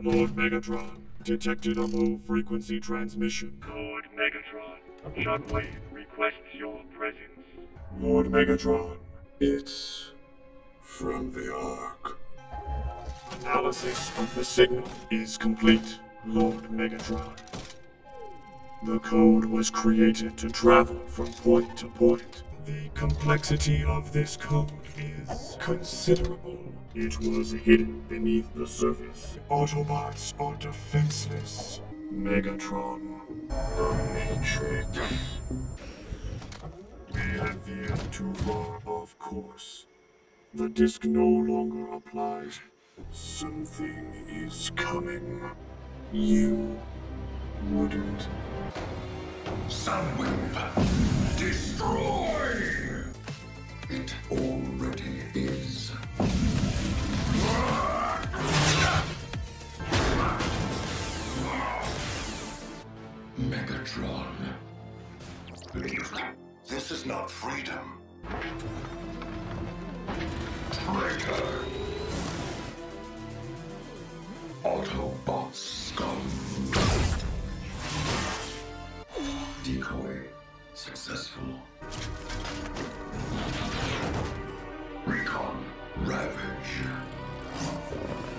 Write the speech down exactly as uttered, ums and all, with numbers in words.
Lord Megatron, detected a low-frequency transmission. Lord Megatron, Soundwave requests your presence. Lord Megatron, it's from the Ark. Analysis of the signal is complete, Lord Megatron. The code was created to travel from point to point. The complexity of this code is considerable. It was hidden beneath the surface. Autobots are defenseless. Megatron, the Matrix. We have veered too far off course. The disk no longer applies. Something is coming. You wouldn't. Soundwave, destroy! It already is. Megatron. This is not freedom. Traitor. Autobot scum. Decoy successful. Recon ravage.